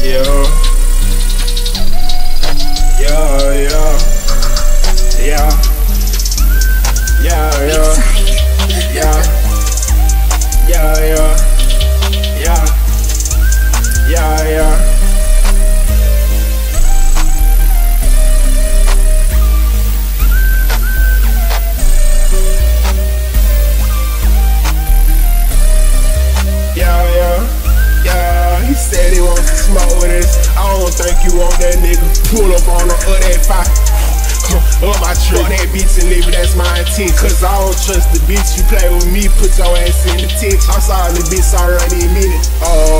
Yeah. Yeah, yeah. Yeah. Yeah, yeah. Yeah. Yeah, yeah. Yeah. Yeah, yeah. He said he wants to smoke with us. I don't think you want that nigga. Pull up on the that 5 up my truck, that bitch and leave it, that's my intent. Cause I don't trust the bitch, you play with me, put your ass in the tent. I'm sorry, the bitch, sorry, I didn't mean it.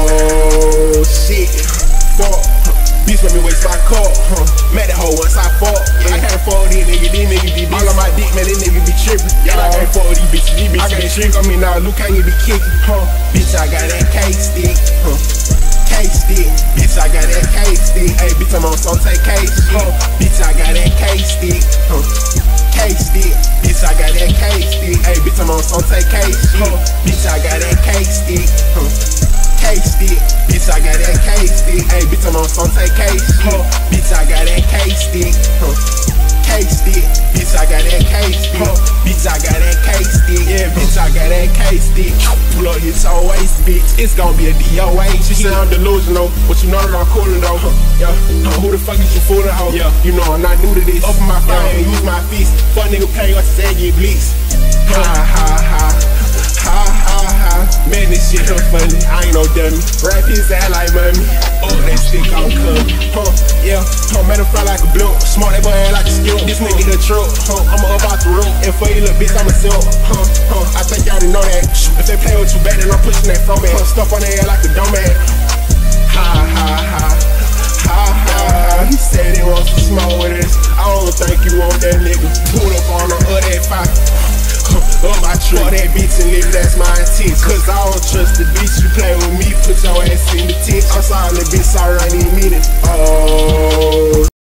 Oh shit, fuck. Bitch made me waste my cup, met that hoe once I fuck. Yeah. I can't fuck with these niggas be bitch. All on my dick, man, these niggas be trippin'. Yeah, I can't fuck with these bitches I can't trick on me now, Luke can't be kickin'. Bitch, I got that cake stick, cake stick. Bitch, I got that cake stick. Hey, bitch, I'm on some take cake shit. Bitch, I got that cake stick, cake stick. Bitch, I got that cake stick. Hey, bitch, I'm on some take cake shit. Bitch, I got that cake stick, cake stick. Bitch, I got that cake stick. Hey, bitch, I'm on some take cake shit. Bitch, I got that cake stick, cake stick. Bitch, I got that cake stick. Bitch, I got that cake stick. Yeah, bitch, I got that cake stick. Pull up his whole waist, bitch. It's gon' be a DOA. She sound delusional, but you know that I'm coolin' though. Yeah, who the fuck is you fooling, ho? Yeah, you know I'm not new to this. Open my phone and use my fist. Fuck nigga play what you say, get blitz. Ha ha ha. Ha ha ha. Man, this shit here funny. I ain't no dummy. Rap his ass like mommy. Oh, that stick I'm coming. Yeah. Made him fly like a blunt. Smart that boy ass like a skillet. This nigga the truck. I'ma up out the room. And for you little bitch, I'ma sell. I think y'all didn't know that. If they play with you bad, then I'm pushing that from back. Stuff on their head like a dumb ass. Ha ha ha. Ha ha ha. He said he wants to smoke with us. I don't think you want that nigga. Pull up on the that 5 up my truck, that bitch and leave, that's my intent. Cause I don't trust the bitch, you play with me, put your ass in the tent. I'm sorry, little bitch, sorry, I didn't mean it. Oh.